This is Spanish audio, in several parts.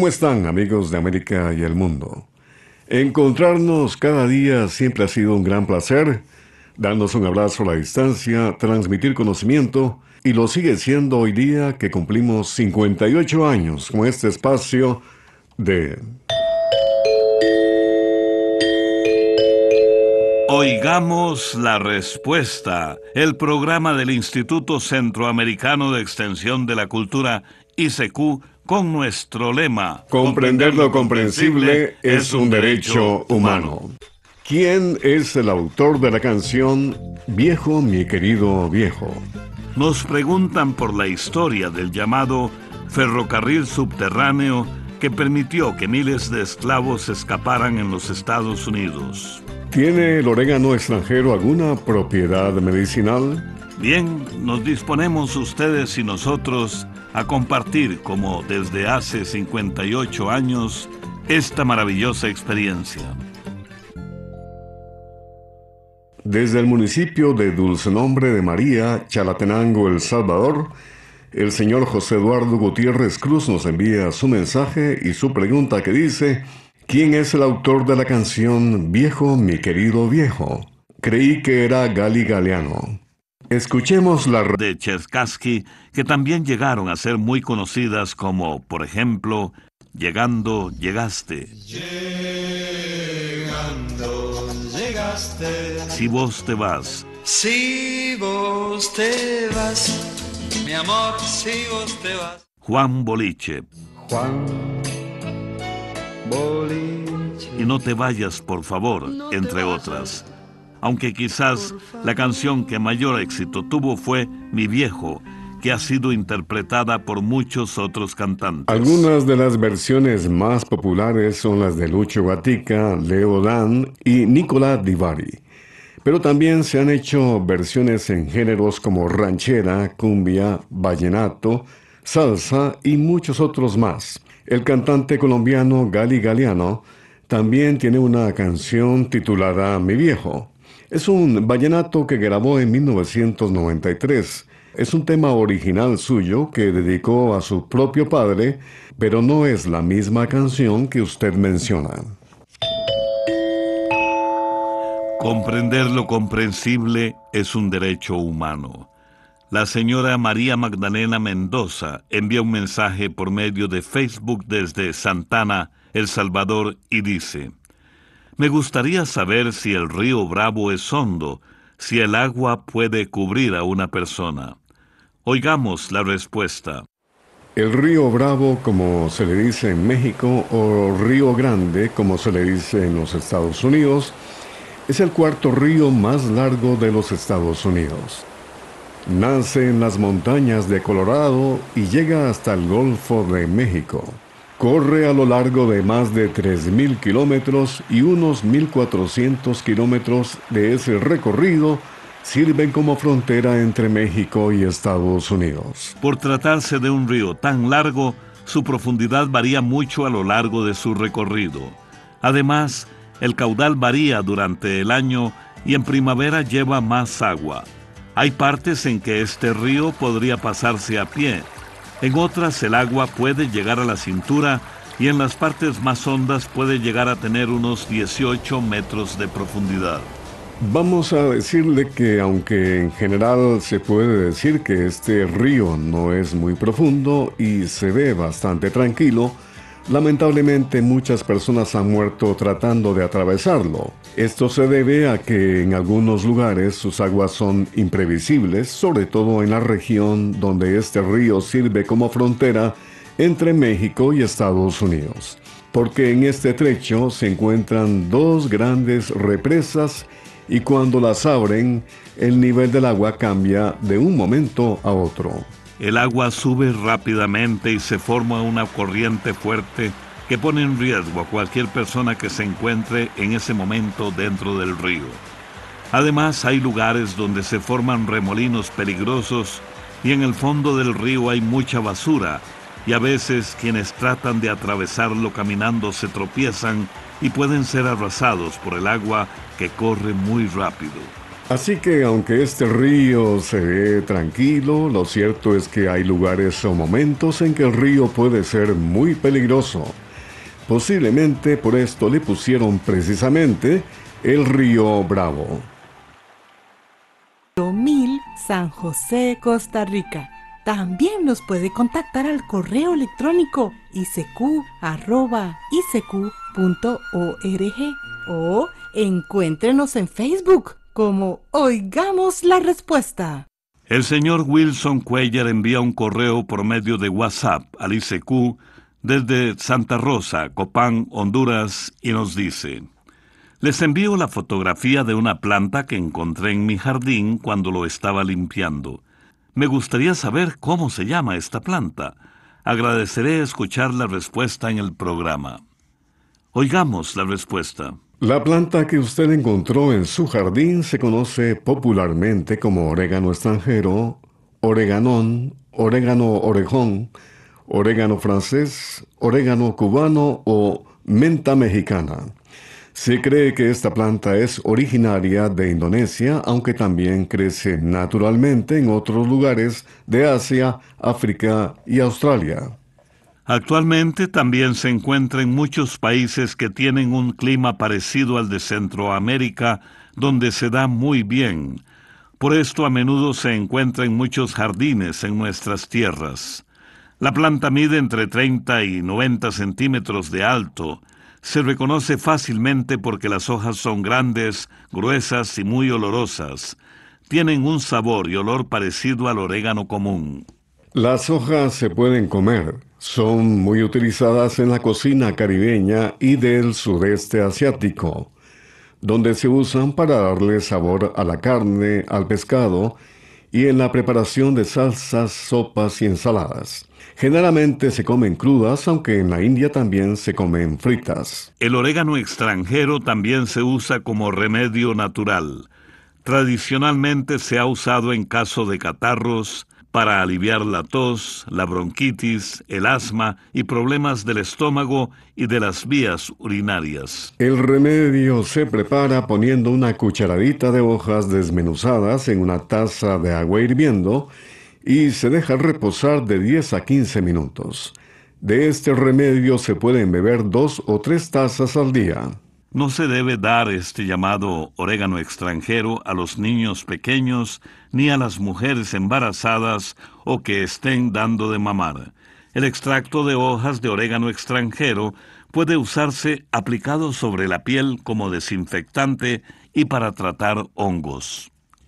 ¿Cómo están, amigos de América y el mundo? Encontrarnos cada día siempre ha sido un gran placer, darnos un abrazo a la distancia, transmitir conocimiento, y lo sigue siendo hoy día que cumplimos 58 años con este espacio de... Oigamos la respuesta, el programa del Instituto Centroamericano de Extensión de la Cultura, ICQ, con nuestro lema: Comprender lo comprensible es un derecho humano. ¿Quién es el autor de la canción Viejo, mi querido viejo? Nos preguntan por la historia del llamado ferrocarril subterráneo que permitió que miles de esclavos escaparan en los Estados Unidos. ¿Tiene el orégano extranjero alguna propiedad medicinal? Bien, nos disponemos ustedes y nosotros a compartir, como desde hace 58 años, esta maravillosa experiencia. Desde el municipio de Dulce Nombre de María, Chalatenango, El Salvador, el señor José Eduardo Gutiérrez Cruz nos envía su mensaje y su pregunta que dice: ¿quién es el autor de la canción Viejo, mi querido viejo? Creí que era Gali Galeano. Escuchemos la de Cherkassky, que también llegaron a ser muy conocidas como, por ejemplo, Llegando, llegaste. Llegando, llegaste. Si vos te vas. Si vos te vas, mi amor, si vos te vas. Juan Boliche. Juan Boliche. Y no te vayas, por favor, entre otras. Aunque quizás la canción que mayor éxito tuvo fue Mi Viejo, que ha sido interpretada por muchos otros cantantes. Algunas de las versiones más populares son las de Lucho Gatica, Leo Dan y Nicolás Di Bari. Pero también se han hecho versiones en géneros como ranchera, cumbia, vallenato, salsa y muchos otros más. El cantante colombiano Gali Galeano también tiene una canción titulada Mi Viejo. Es un vallenato que grabó en 1993. Es un tema original suyo que dedicó a su propio padre, pero no es la misma canción que usted menciona. Comprender lo comprensible es un derecho humano. La señora María Magdalena Mendoza envía un mensaje por medio de Facebook desde Santana, El Salvador, y dice: me gustaría saber si el río Bravo es hondo, si el agua puede cubrir a una persona. Oigamos la respuesta. El río Bravo, como se le dice en México, o Río Grande, como se le dice en los Estados Unidos, es el cuarto río más largo de los Estados Unidos. Nace en las montañas de Colorado y llega hasta el Golfo de México. Corre a lo largo de más de 3.000 kilómetros y unos 1.400 kilómetros de ese recorrido sirven como frontera entre México y Estados Unidos. Por tratarse de un río tan largo, su profundidad varía mucho a lo largo de su recorrido. Además, el caudal varía durante el año y en primavera lleva más agua. Hay partes en que este río podría pasarse a pie. En otras el agua puede llegar a la cintura y en las partes más hondas puede llegar a tener unos 18 metros de profundidad. Vamos a decirle que aunque en general se puede decir que este río no es muy profundo y se ve bastante tranquilo, lamentablemente muchas personas han muerto tratando de atravesarlo. Esto se debe a que en algunos lugares sus aguas son imprevisibles, sobre todo en la región donde este río sirve como frontera entre México y Estados Unidos. Porque en este trecho se encuentran dos grandes represas y cuando las abren, el nivel del agua cambia de un momento a otro. El agua sube rápidamente y se forma una corriente fuerte que pone en riesgo a cualquier persona que se encuentre en ese momento dentro del río. Además, hay lugares donde se forman remolinos peligrosos y en el fondo del río hay mucha basura, y a veces quienes tratan de atravesarlo caminando se tropiezan y pueden ser arrasados por el agua que corre muy rápido. Así que aunque este río se ve tranquilo, lo cierto es que hay lugares o momentos en que el río puede ser muy peligroso. Posiblemente por esto le pusieron precisamente el río Bravo. 1000 San José, Costa Rica. También nos puede contactar al correo electrónico icq@icq.org o encuéntrenos en Facebook como Oigamos la Respuesta. El señor Wilson Cuellar envía un correo por medio de WhatsApp al ICQ desde Santa Rosa, Copán, Honduras, y nos dice: les envío la fotografía de una planta que encontré en mi jardín cuando lo estaba limpiando. Me gustaría saber cómo se llama esta planta. Agradeceré escuchar la respuesta en el programa. Oigamos la respuesta. La planta que usted encontró en su jardín se conoce popularmente como orégano extranjero, oreganón, orégano orejón, orégano francés, orégano cubano o menta mexicana. Se cree que esta planta es originaria de Indonesia, aunque también crece naturalmente en otros lugares de Asia, África y Australia. Actualmente también se encuentra en muchos países que tienen un clima parecido al de Centroamérica, donde se da muy bien. Por esto a menudo se encuentra en muchos jardines en nuestras tierras. La planta mide entre 30 y 90 centímetros de alto. Se reconoce fácilmente porque las hojas son grandes, gruesas y muy olorosas. Tienen un sabor y olor parecido al orégano común. Las hojas se pueden comer. Son muy utilizadas en la cocina caribeña y del sudeste asiático, donde se usan para darle sabor a la carne, al pescado y en la preparación de salsas, sopas y ensaladas. Generalmente se comen crudas, aunque en la India también se comen fritas. El orégano extranjero también se usa como remedio natural. Tradicionalmente se ha usado en caso de catarros, para aliviar la tos, la bronquitis, el asma y problemas del estómago y de las vías urinarias. El remedio se prepara poniendo una cucharadita de hojas desmenuzadas en una taza de agua hirviendo y se deja reposar de 10 a 15 minutos. De este remedio se pueden beber 2 o 3 tazas al día. No se debe dar este llamado orégano extranjero a los niños pequeños ni a las mujeres embarazadas o que estén dando de mamar. El extracto de hojas de orégano extranjero puede usarse aplicado sobre la piel como desinfectante y para tratar hongos.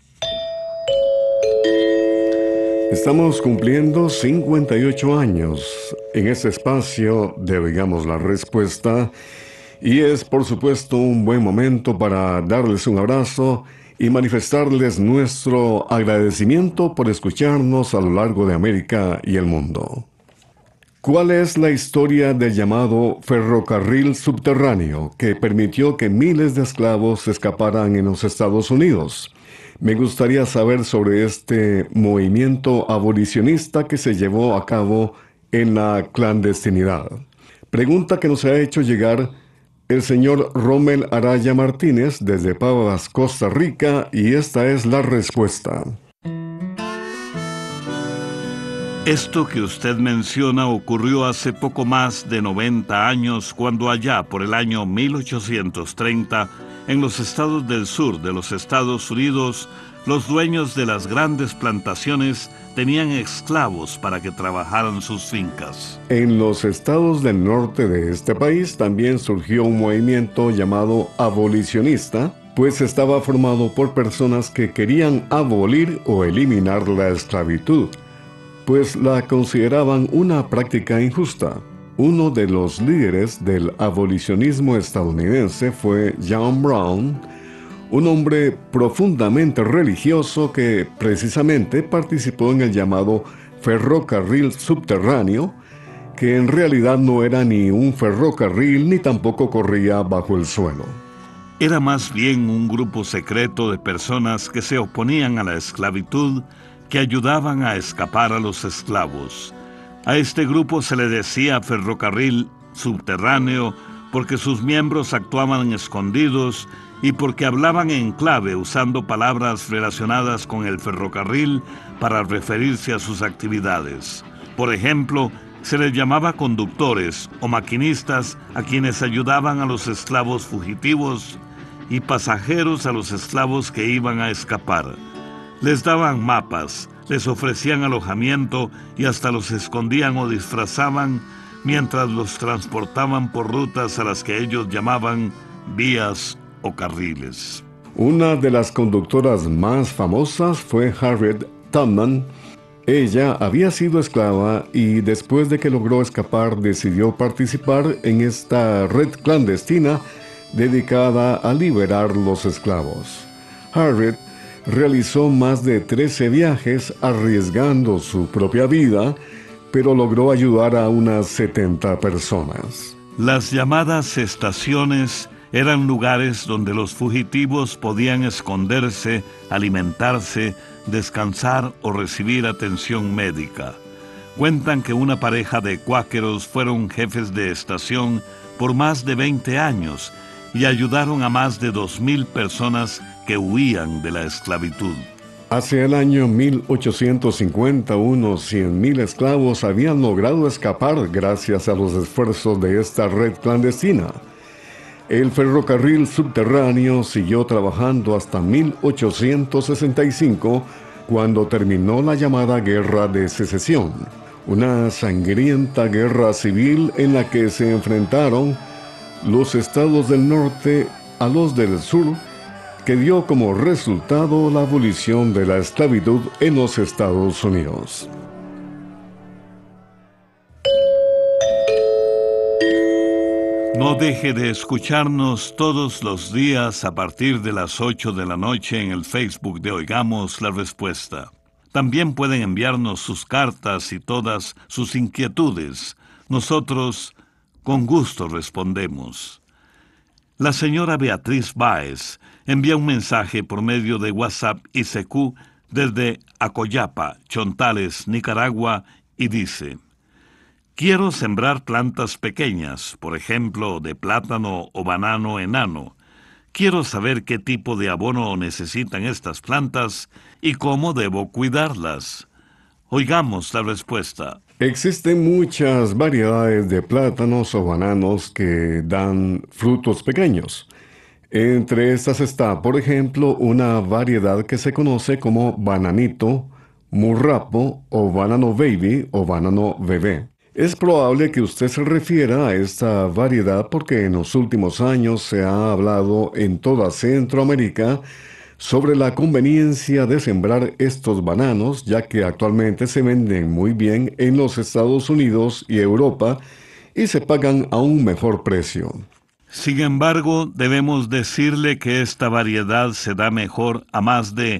Estamos cumpliendo 58 años en este espacio de Oigamos la Respuesta. Y es, por supuesto, un buen momento para darles un abrazo y manifestarles nuestro agradecimiento por escucharnos a lo largo de América y el mundo. ¿Cuál es la historia del llamado ferrocarril subterráneo que permitió que miles de esclavos escaparan en los Estados Unidos? Me gustaría saber sobre este movimiento abolicionista que se llevó a cabo en la clandestinidad. Pregunta que nos ha hecho llegar el señor Rommel Araya Martínez desde Pavas, Costa Rica, y esta es la respuesta. Esto que usted menciona ocurrió hace poco más de 90 años, cuando allá por el año 1830, en los estados del sur de los Estados Unidos, los dueños de las grandes plantaciones tenían esclavos para que trabajaran sus fincas. En los estados del norte de este país también surgió un movimiento llamado abolicionista, pues estaba formado por personas que querían abolir o eliminar la esclavitud, pues la consideraban una práctica injusta. Uno de los líderes del abolicionismo estadounidense fue John Brown, un hombre profundamente religioso que precisamente participó en el llamado ferrocarril subterráneo, que en realidad no era ni un ferrocarril ni tampoco corría bajo el suelo. Era más bien un grupo secreto de personas que se oponían a la esclavitud, que ayudaban a escapar a los esclavos. A este grupo se le decía ferrocarril subterráneo porque sus miembros actuaban escondidos y porque hablaban en clave usando palabras relacionadas con el ferrocarril para referirse a sus actividades. Por ejemplo, se les llamaba conductores o maquinistas a quienes ayudaban a los esclavos fugitivos y pasajeros a los esclavos que iban a escapar. Les daban mapas, les ofrecían alojamiento y hasta los escondían o disfrazaban mientras los transportaban por rutas a las que ellos llamaban vías o carriles. Una de las conductoras más famosas fue Harriet Tubman. Ella había sido esclava y después de que logró escapar decidió participar en esta red clandestina dedicada a liberar los esclavos. Harriet realizó más de 13 viajes arriesgando su propia vida, pero logró ayudar a unas 70 personas. Las llamadas estaciones eran lugares donde los fugitivos podían esconderse, alimentarse, descansar o recibir atención médica. Cuentan que una pareja de cuáqueros fueron jefes de estación por más de 20 años y ayudaron a más de 2,000 personas que huían de la esclavitud. Hacia el año 1850, unos 100,000 esclavos habían logrado escapar gracias a los esfuerzos de esta red clandestina. El ferrocarril subterráneo siguió trabajando hasta 1865, cuando terminó la llamada Guerra de Secesión, una sangrienta guerra civil en la que se enfrentaron los estados del norte a los del sur, que dio como resultado la abolición de la esclavitud en los Estados Unidos. No deje de escucharnos todos los días a partir de las 8 de la noche en el Facebook de Oigamos la Respuesta. También pueden enviarnos sus cartas y todas sus inquietudes. Nosotros, con gusto, respondemos. La señora Beatriz Báez envía un mensaje por medio de WhatsApp ICQ desde Acoyapa, Chontales, Nicaragua, y dice: quiero sembrar plantas pequeñas, por ejemplo, de plátano o banano enano. Quiero saber qué tipo de abono necesitan estas plantas y cómo debo cuidarlas. Oigamos la respuesta. Existen muchas variedades de plátanos o bananos que dan frutos pequeños. Entre estas está, por ejemplo, una variedad que se conoce como bananito, murrapo o banano baby o banano bebé. Es probable que usted se refiera a esta variedad porque en los últimos años se ha hablado en toda Centroamérica sobre la conveniencia de sembrar estos bananos, ya que actualmente se venden muy bien en los Estados Unidos y Europa y se pagan a un mejor precio. Sin embargo, debemos decirle que esta variedad se da mejor a más de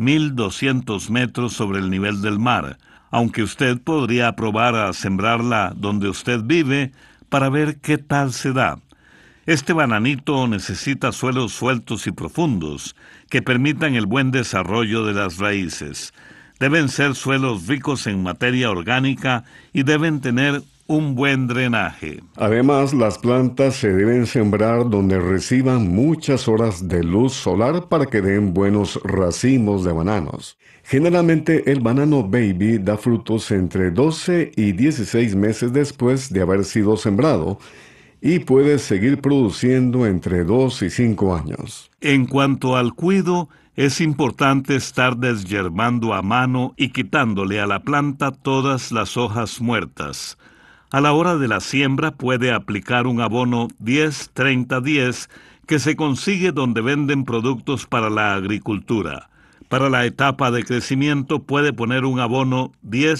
1,200 metros sobre el nivel del mar, aunque usted podría probar a sembrarla donde usted vive para ver qué tal se da. Este bananito necesita suelos sueltos y profundos que permitan el buen desarrollo de las raíces. Deben ser suelos ricos en materia orgánica y deben tener un buen drenaje. Además, las plantas se deben sembrar donde reciban muchas horas de luz solar para que den buenos racimos de bananos. Generalmente el banano baby da frutos entre 12 y 16 meses después de haber sido sembrado y puede seguir produciendo entre 2 y 5 años. En cuanto al cuido, es importante estar deshiervando a mano y quitándole a la planta todas las hojas muertas. A la hora de la siembra puede aplicar un abono 10-30-10 que se consigue donde venden productos para la agricultura. Para la etapa de crecimiento puede poner un abono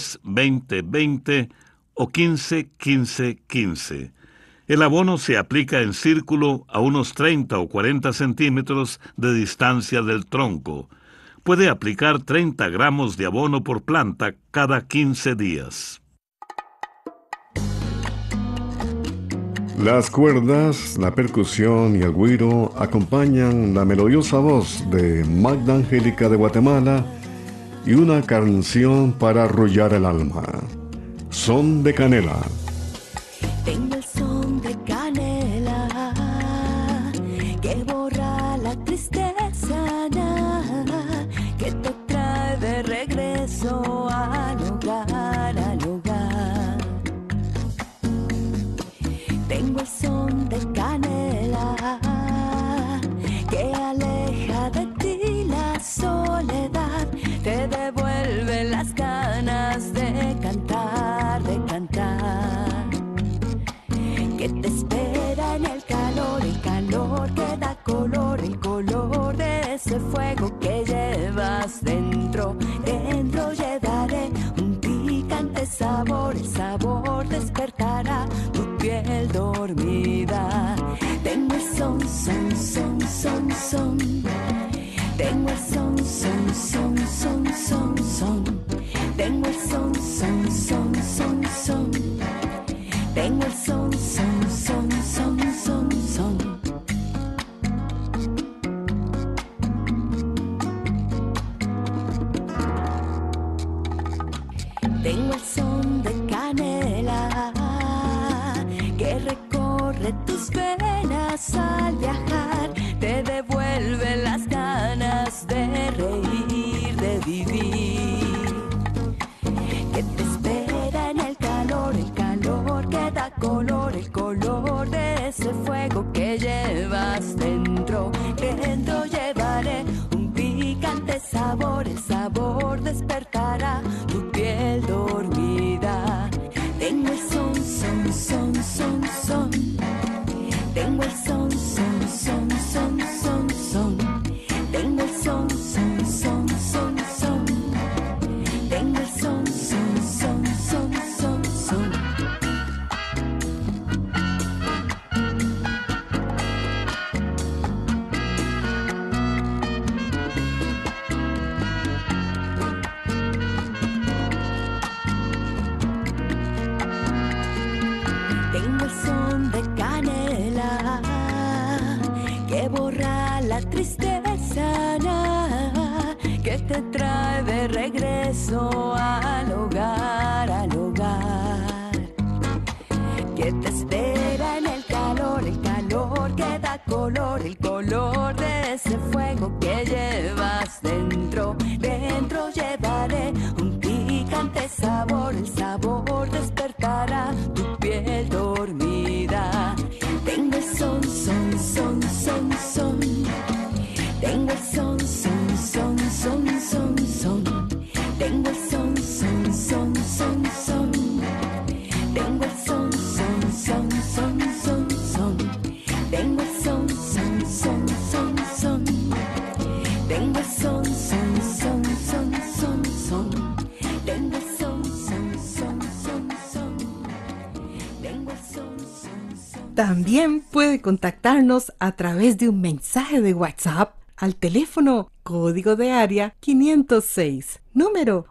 10-20-20 o 15-15-15. El abono se aplica en círculo a unos 30 o 40 centímetros de distancia del tronco. Puede aplicar 30 gramos de abono por planta cada 15 días. Las cuerdas, la percusión y el güiro acompañan la melodiosa voz de Magda Angélica de Guatemala y una canción para arrullar el alma. Son de canela. Tengo el son de canela que borra la el sabor despertará tu piel dormida. Tengo el son, son, son, son, son. Tengo el son, son, son, son, son, son. Tengo el son, son, son, son, son. Tengo el son, son, son, son, son, son. Tengo el son de canela que recorre tus venas al viajar, te devuelve las ganas de reír, de vivir, que te espera en el calor que da color, el color de ese fuego que llevas dentro. Dentro llevaré un picante sabor, el sabor despertará tu piel dormida. Tengo el son, son, son, son, son. Tengo el son, son, son, son, son, son. Tengo el son, son, son, son, son. Tengo el son, son, son, son, son, son. Tengo el son de canela que borra la tristeza, que te trae de regreso al hogar, que te espera en el calor que da color, el color de ese fuego que llevas dentro. Dentro llevaré un picante sabor, el sabor despertará tu piel dormida. Tengo el son, son, son, son, son. Tengo el son, son, son, son, son, son. Tengo el son, son, son, son, son. Tengo el son, son, son, son, son, son. Tengo el son, son, son, son, son. Tengo el son, son, son, son, son, son. Tengo el son, son, son, son, son. Tengo el son, son, son. También puede contactarnos a través de un mensaje de WhatsApp al teléfono código de área 506, número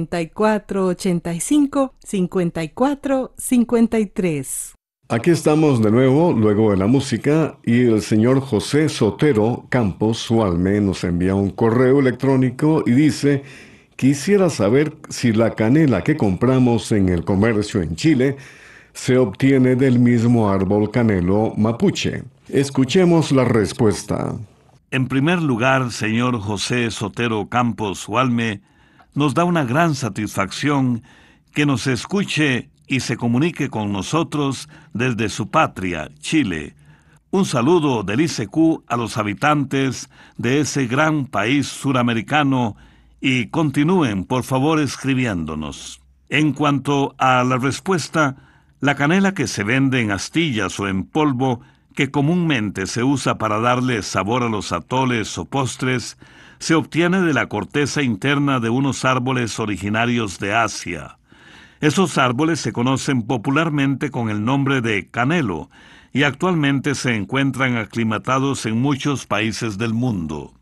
8485-5453. Aquí estamos de nuevo, luego de la música, y el señor José Sotero Campos Sualme nos envía un correo electrónico y dice: quisiera saber si la canela que compramos en el comercio en Chile se obtiene del mismo árbol canelo mapuche. Escuchemos la respuesta. En primer lugar, señor José Sotero Campos Sualme, nos da una gran satisfacción que nos escuche y se comunique con nosotros desde su patria, Chile. Un saludo del ICQ a los habitantes de ese gran país suramericano y continúen, por favor, escribiéndonos. En cuanto a la respuesta, la canela que se vende en astillas o en polvo, que comúnmente se usa para darle sabor a los atoles o postres, se obtiene de la corteza interna de unos árboles originarios de Asia. Esos árboles se conocen popularmente con el nombre de canelo y actualmente se encuentran aclimatados en muchos países del mundo.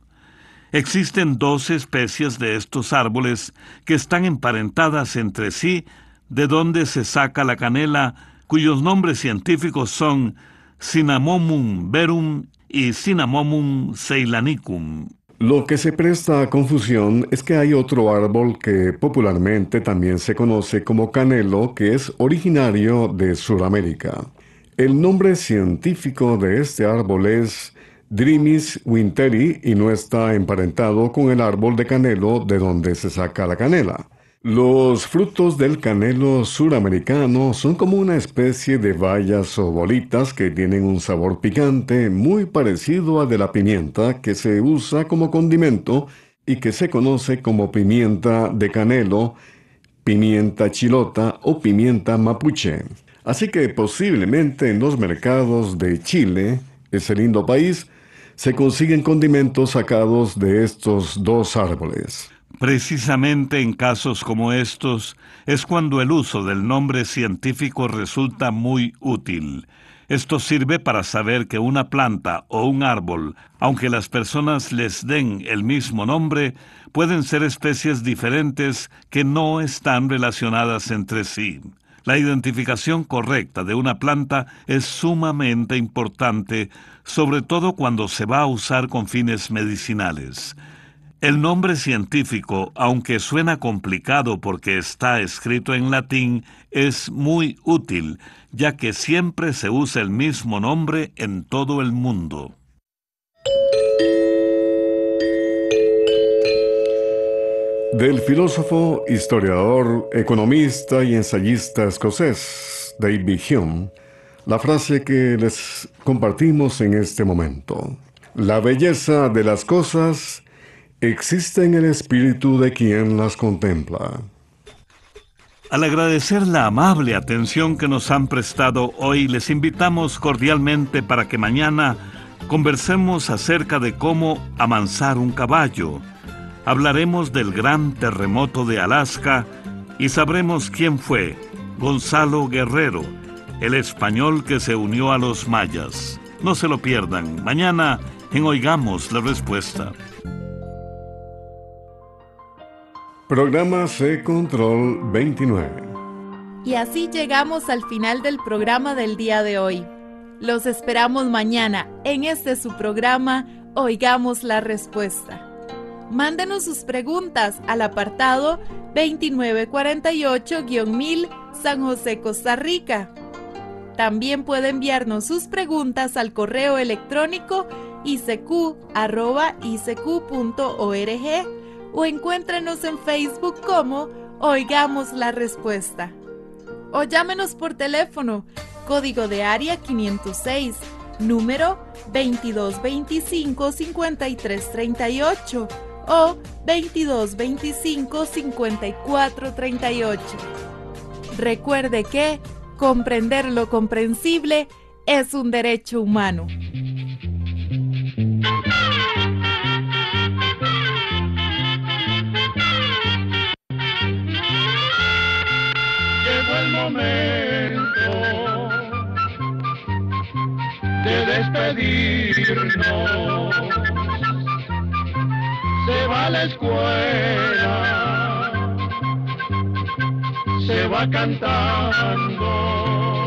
Existen 2 especies de estos árboles que están emparentadas entre sí, de donde se saca la canela, cuyos nombres científicos son Cinnamomum verum y Cinnamomum ceylanicum. Lo que se presta a confusión es que hay otro árbol que popularmente también se conoce como canelo, que es originario de Sudamérica. El nombre científico de este árbol es Drimys winteri y no está emparentado con el árbol de canelo de donde se saca la canela. Los frutos del canelo suramericano son como una especie de bayas o bolitas que tienen un sabor picante muy parecido al de la pimienta que se usa como condimento y que se conoce como pimienta de canelo, pimienta chilota o pimienta mapuche. Así que posiblemente en los mercados de Chile, ese lindo país, se consiguen condimentos sacados de estos 2 árboles. Precisamente en casos como estos es cuando el uso del nombre científico resulta muy útil. Esto sirve para saber que una planta o un árbol, aunque las personas les den el mismo nombre, pueden ser especies diferentes que no están relacionadas entre sí. La identificación correcta de una planta es sumamente importante, sobre todo cuando se va a usar con fines medicinales. El nombre científico, aunque suena complicado porque está escrito en latín, es muy útil, ya que siempre se usa el mismo nombre en todo el mundo. Del filósofo, historiador, economista y ensayista escocés David Hume, la frase que les compartimos en este momento. La belleza de las cosas existe en el espíritu de quien las contempla. Al agradecer la amable atención que nos han prestado hoy, les invitamos cordialmente para que mañana conversemos acerca de cómo amansar un caballo. Hablaremos del gran terremoto de Alaska y sabremos quién fue Gonzalo Guerrero, el español que se unió a los mayas. No se lo pierdan, mañana en Oigamos la Respuesta. Programa C Control 29. Y así llegamos al final del programa del día de hoy. Los esperamos mañana en este su programa Oigamos la Respuesta. Mándenos sus preguntas al apartado 2948-1000 San José, Costa Rica. También puede enviarnos sus preguntas al correo electrónico icq@icq.org o encuéntrenos en Facebook como Oigamos la Respuesta. O llámenos por teléfono, código de área 506, número 2225-5338 o 2225-5438. Recuerde que comprender lo comprensible es un derecho humano. Llegó el momento de despedirnos. Se va a la escuela, se va cantando.